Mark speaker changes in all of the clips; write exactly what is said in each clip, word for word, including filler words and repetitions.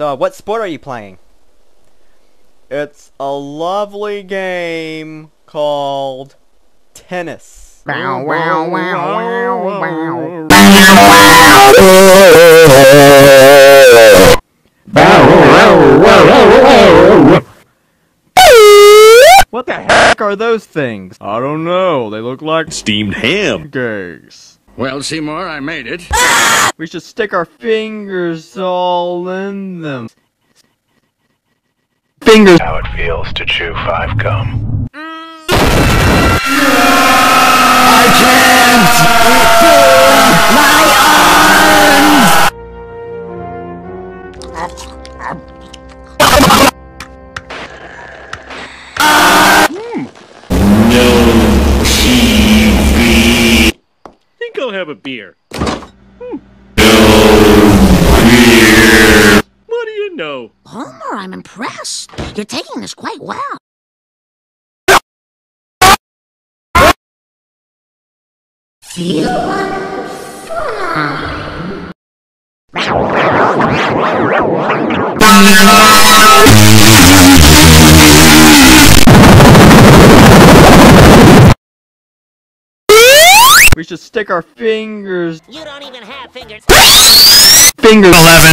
Speaker 1: uh, what sport are you playing? It's a lovely game called tennis.
Speaker 2: Wow, wow, wow, wow, wow.
Speaker 1: What the heck are those things?
Speaker 3: I don't know. They look like
Speaker 4: steamed ham.
Speaker 3: Gays.
Speaker 4: Well, Seymour, I made it.
Speaker 1: We should stick our fingers all in them. Fingers.
Speaker 5: How it feels to chew five gum.
Speaker 2: I can't feel my
Speaker 4: No T V. Think I'll have a beer. Hmm. No beer. What do you know?
Speaker 2: Homer, I'm impressed. You're taking this quite well. Feel fine.
Speaker 1: We should stick our fingers.
Speaker 2: You don't even have fingers.
Speaker 1: Fingers.
Speaker 4: Eleven.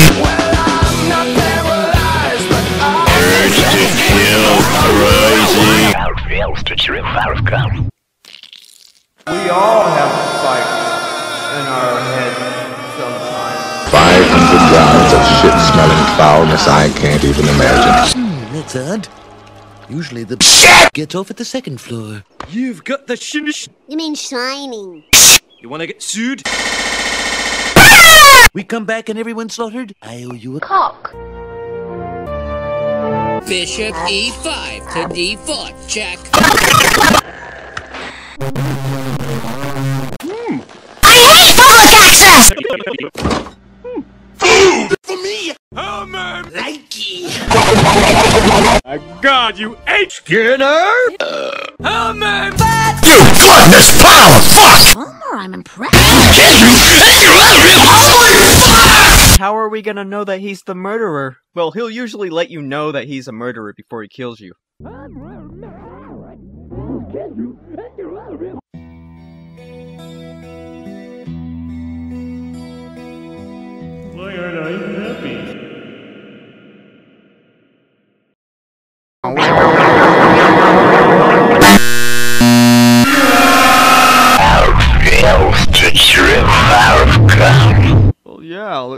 Speaker 4: Urge to kill rising.
Speaker 5: How it feels to chew five gum.
Speaker 1: We all have spikes in our heads sometimes.
Speaker 6: Five hundred yards of shit-smelling foulness I can't even imagine.
Speaker 7: Hmm, that's odd. Usually the shit gets off at the second floor.
Speaker 4: You've got the shinish.
Speaker 2: You mean shining.
Speaker 4: You wanna get sued?
Speaker 7: We come back and everyone's slaughtered. I owe you a
Speaker 2: Cock.
Speaker 8: Bishop E five to D four. Check.
Speaker 2: Hmm. I hate public access!
Speaker 4: Food for me! Homer!
Speaker 7: likey.
Speaker 4: My God, you ate Skinner! Uh. Homer!
Speaker 2: You
Speaker 4: gluttonous pile of fuck!
Speaker 2: Homer, I'm impressed.
Speaker 1: How are we gonna know that he's the murderer? Well, he'll usually let you know that he's a murderer before he kills you.
Speaker 4: Why aren't I happy?
Speaker 1: Well, yeah.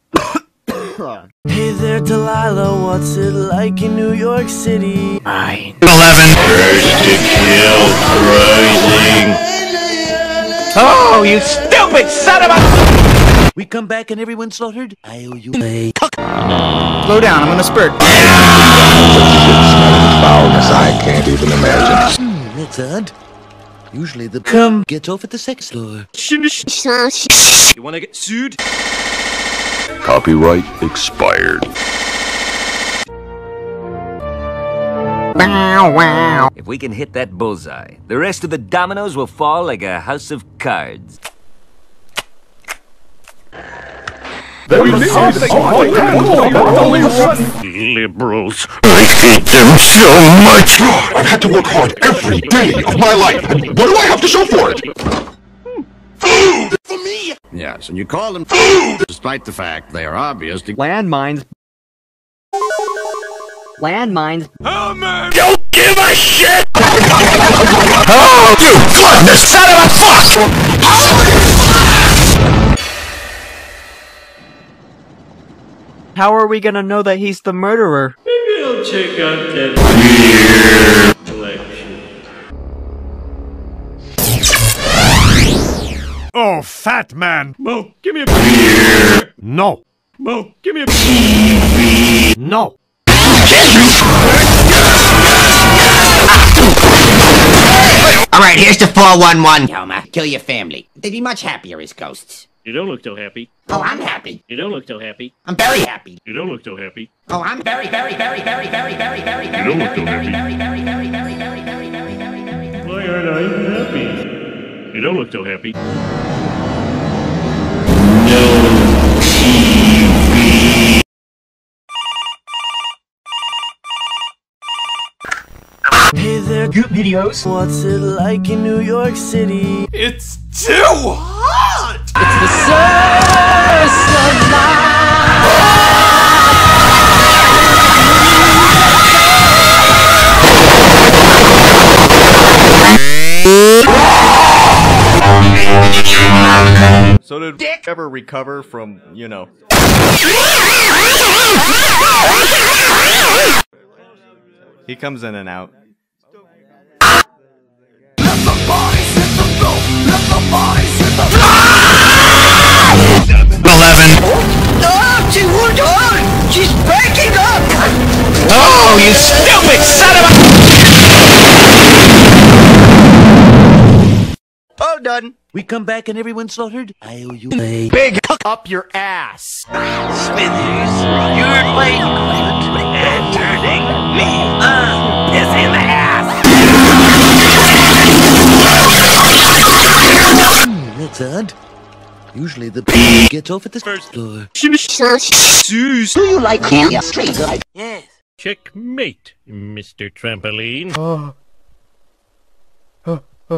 Speaker 9: Hey there, Delilah, what's it like in New York City?
Speaker 4: Nine. Eleven. Urge to kill rising.
Speaker 7: Oh, you stupid son of a... We come back and everyone's slaughtered? I owe you a...
Speaker 9: Slow down, I'm gonna spurt.
Speaker 6: Shit-smelling foulness I can't even imagine.
Speaker 7: Hmm, that's odd. Usually the...
Speaker 9: Come
Speaker 7: gets off at the second floor.
Speaker 4: You wanna get sued?
Speaker 6: Copyright expired.
Speaker 2: Wow, wow.
Speaker 10: If we can hit that bullseye, the rest of the dominoes will fall like a house of cards.
Speaker 4: Liberals, I hate them so much!
Speaker 6: I've had to work hard every day of my life, and what do I have to show for it?
Speaker 4: Food for me! Yes, and you call them food, despite the fact they are obvious to
Speaker 1: Landmines. Landmines.
Speaker 4: Homer! Don't give a shit!
Speaker 6: Oh, you gluttonous son of a fuck!
Speaker 1: How are we gonna know that he's the murderer?
Speaker 4: Maybe I'll check out that beer collection.
Speaker 3: Oh, fat man!
Speaker 4: Mo, give me a beer!
Speaker 3: No!
Speaker 4: Mo, give me a beer!
Speaker 3: No!
Speaker 11: Alright, here's the four one one. Homer, kill your family. They'd be much happier as ghosts.
Speaker 4: You don't look so happy.
Speaker 11: Oh, I'm happy.
Speaker 4: You don't look so happy.
Speaker 11: I'm very happy.
Speaker 4: You don't look so happy.
Speaker 11: Oh, I'm very, very, very, very, very, very, very, very,
Speaker 4: You don't look so
Speaker 11: very,
Speaker 4: happy.
Speaker 11: very, very, very, very, very, very, very, very, very, very.
Speaker 4: Why aren't I happy? You don't look so happy. No T V.
Speaker 9: Hey there,
Speaker 7: Good videos.
Speaker 9: what's it like in New York City?
Speaker 3: It's too hot!
Speaker 8: It's the source of life.
Speaker 1: So did Dick ever recover from, you know... He comes in and out.
Speaker 7: Eleven.
Speaker 11: Oh, she hold on! She's breaking up!
Speaker 7: Oh, you stupid son of a...
Speaker 11: All done.
Speaker 7: We come back and everyone's slaughtered? I owe you a...
Speaker 1: Big up your ass!
Speaker 7: Smithers, you're playing and turning me on is in the ass. Hmm, that's odd. Usually the p gets off at the first door.
Speaker 2: Do you like candy straight?
Speaker 7: Yes.
Speaker 4: Checkmate, Mister Trampoline.
Speaker 1: Oh. Oh. Oh.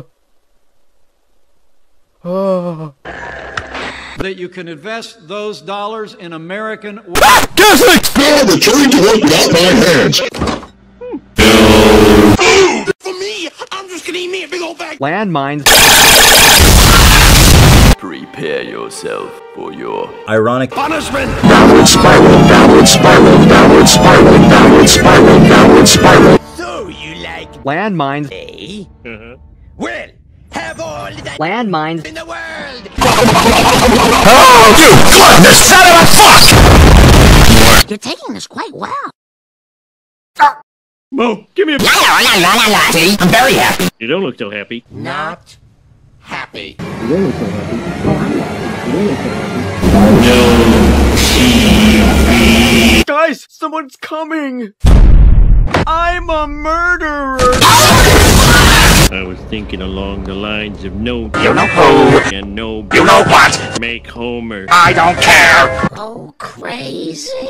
Speaker 1: Oh.
Speaker 12: That you can invest those dollars in American.
Speaker 6: Ah! Catholic! No, the church won't without my hands.
Speaker 7: For me, I'm just gonna eat me a big old bag.
Speaker 1: Landmines.
Speaker 13: Prepare yourself for your
Speaker 7: Ironic punishment.
Speaker 6: Downward spiral, downward spiral, downward spiral, downward spiral, downward spiral.
Speaker 7: So you like
Speaker 1: Landmines.
Speaker 7: eh?
Speaker 4: Uh-huh.
Speaker 7: Well, have all that
Speaker 1: Landmines.
Speaker 7: in the world.
Speaker 6: Oh, you gluttonous son of a fuck!
Speaker 2: You're taking this quite well.
Speaker 4: Mo, give me a...
Speaker 11: La la la la la la. See, I'm very happy.
Speaker 4: You don't look so happy.
Speaker 11: Not happy.
Speaker 1: Guys, someone's coming! I'm a murderer!
Speaker 4: I was thinking along the lines of no...
Speaker 6: You know who?
Speaker 4: And no...
Speaker 6: You know what?
Speaker 4: Make Homer.
Speaker 6: I don't care!
Speaker 2: Oh, crazy.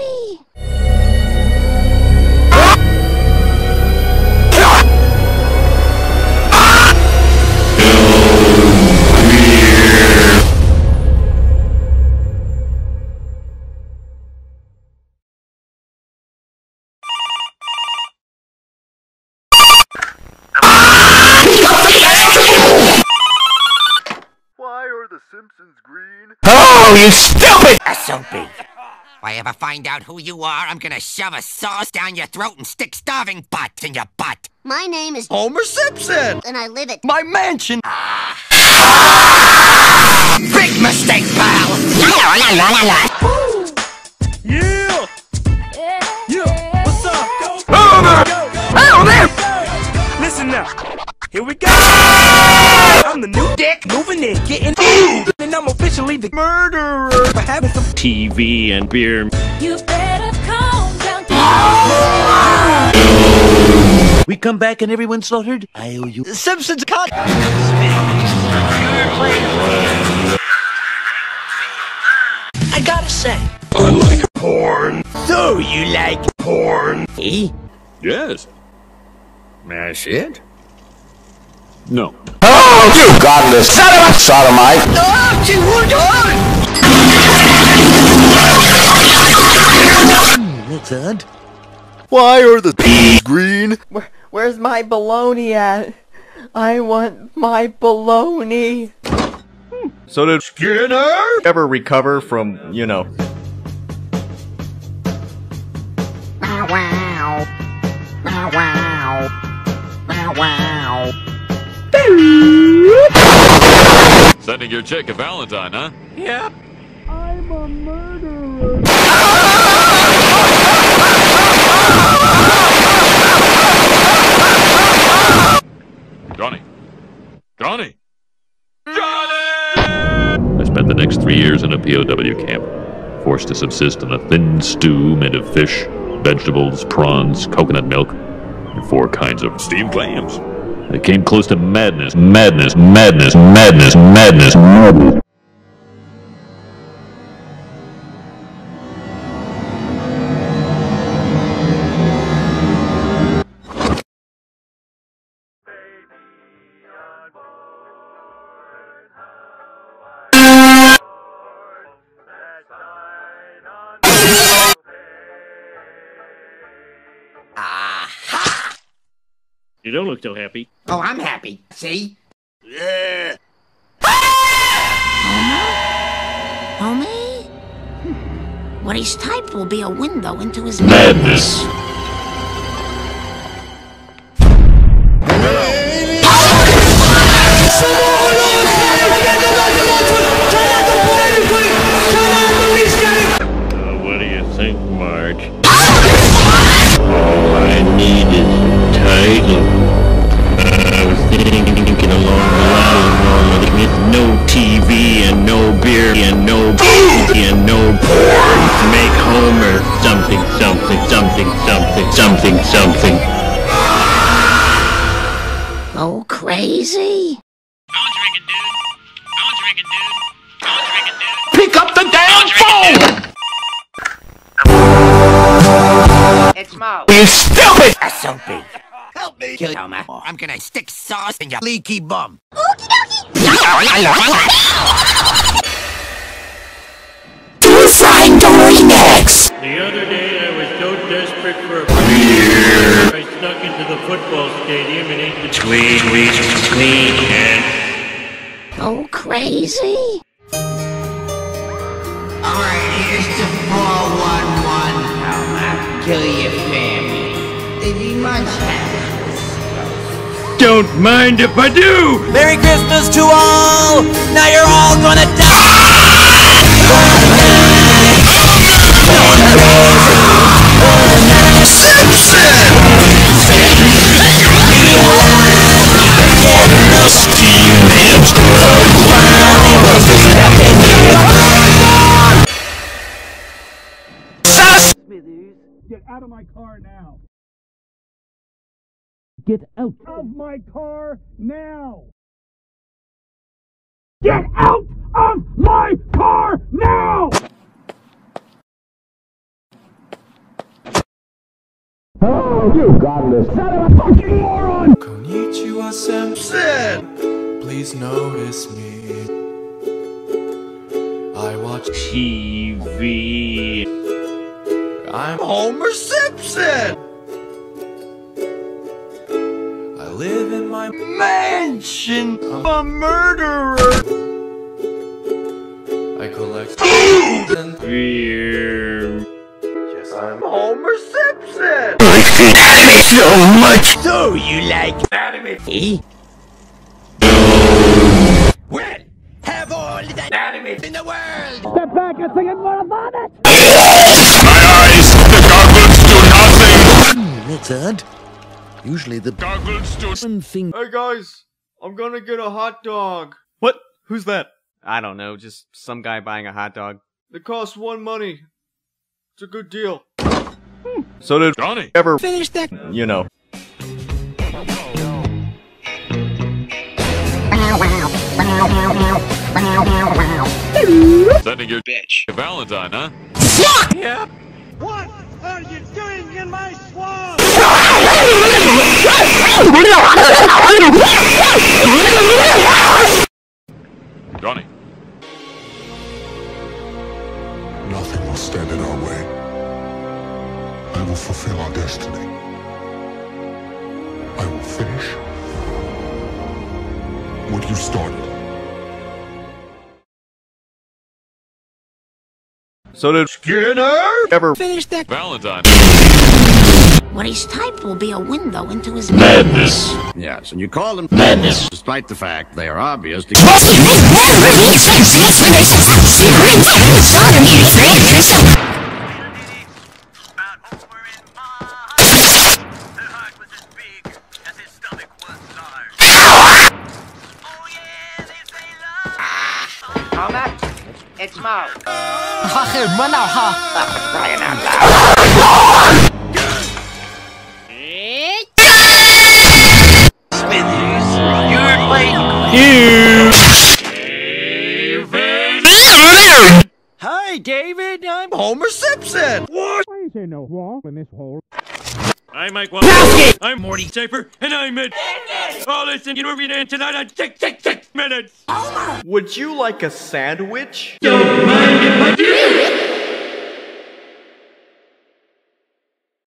Speaker 7: Oh, you stupid!
Speaker 11: S O B. If I ever find out who you are, I'm gonna shove a sauce down your throat and stick starving butts in your butt.
Speaker 2: My name is
Speaker 7: Homer Simpson.
Speaker 2: and I live at
Speaker 7: My mansion.
Speaker 11: Big mistake, pal. La la la la la.
Speaker 4: Yeah!
Speaker 7: Yeah, what's up?
Speaker 6: Homer!
Speaker 7: Homer! Listen now. Here we go. I'm the new dick, moving in, getting and I'm officially the murderer for having some
Speaker 4: T V and beer.
Speaker 8: You better calm down.
Speaker 7: We come back and everyone's slaughtered? I owe you Simpsons cock. I gotta say,
Speaker 6: I like porn.
Speaker 7: so you like
Speaker 6: Porn.
Speaker 7: eh?
Speaker 3: Yes. That's it? No.
Speaker 6: Oh, you godless son of a sodomite!
Speaker 11: Oh, she hold on!
Speaker 7: That's odd.
Speaker 1: Why are the peas green? Where, where's my baloney at? I want my baloney. So did Skinner ever recover from, you know...
Speaker 2: Wow, wow. Wow, wow. Wow, wow.
Speaker 3: Sending your chick a Valentine, huh?
Speaker 7: Yep.
Speaker 1: I'm a murderer.
Speaker 3: Johnny. Johnny. Johnny! I spent the next three years in a P O W camp, forced to subsist on a thin stew made of fish, vegetables, prawns, coconut milk, and four kinds of steamed clams. I came close to madness, madness, madness, madness, madness, madness.
Speaker 4: You don't look so happy.
Speaker 11: Oh, I'm happy. See?
Speaker 2: Yeah. Homer? Hmm. What he's typed will be a window into his
Speaker 13: Madness.
Speaker 4: Uh, what do you think, Marge?
Speaker 3: All I need is a title. I was thinking along the line with no T V and no beer and no and no porn. Make Homer something, something, something, something, something, something.
Speaker 2: Go crazy?
Speaker 6: Pick up the damn phone!
Speaker 11: It's Mo.
Speaker 6: You stupid!
Speaker 11: That's so big. Help me, kill Homer. I'm gonna stick sauce in your leaky bum.
Speaker 6: You're frying Dory next!
Speaker 4: The other day I was so desperate for a beer, I snuck into the football stadium and ate the
Speaker 3: Sweet, sweet, sweet, and
Speaker 2: Go crazy?
Speaker 11: Alright, here's to four one one. Homer, kill your family. They'd be much happier.
Speaker 4: Don't mind if I do!
Speaker 9: Merry Christmas to all! Now you're all gonna
Speaker 7: Get out of my car now!
Speaker 9: Get out
Speaker 7: Of my car now! Get out of my car now!
Speaker 6: Oh, you godless son of a fucking moron!
Speaker 14: Konnichiwa, Simpson! Please notice me. I watch
Speaker 4: T V.
Speaker 14: I'm Homer Simpson! I live in my mansion. I'm a murderer! I collect and
Speaker 4: Beer.
Speaker 14: yes, I'm Homer Simpson!
Speaker 6: I hate anime so much!
Speaker 11: So you like anime? Eh? Well, have all the anime in the world!
Speaker 7: Step back and sing it more about it!
Speaker 6: My eyes! The goggles do nothing!
Speaker 9: That's odd. Usually the
Speaker 6: Goggles do
Speaker 9: something.
Speaker 1: Hey guys, I'm gonna get a hot dog. What? Who's that? I don't know, just some guy buying a hot dog. It costs one money. It's a good deal. So did
Speaker 3: Johnny
Speaker 1: ever
Speaker 9: Finish that.
Speaker 1: you know.
Speaker 3: sending your bitch to Valentine, huh?
Speaker 7: Yeah? What are you doing in my swamp?
Speaker 3: Johnny.
Speaker 15: Nothing will stand in our way. I will fulfill our destiny. I will finish what you started.
Speaker 1: So did Skinner ever
Speaker 9: Finish that.
Speaker 3: Valentine.
Speaker 2: What he's typed will be a window into his
Speaker 13: Madness.
Speaker 16: Yes, and you call them
Speaker 13: Madness.
Speaker 16: despite the fact they are obvious to
Speaker 11: Homer, it's Mo.
Speaker 6: Crying out loud.
Speaker 11: Smithers, you're late.
Speaker 7: Hi, David. I'm Homer Simpson. What? Why is there no wall in this hole?
Speaker 4: I'm Mike Wallace. I'm Morty Safer, and I'm at all this in Arena tonight on six, six, six minutes.
Speaker 1: Would you like a sandwich?
Speaker 4: Don't mind if I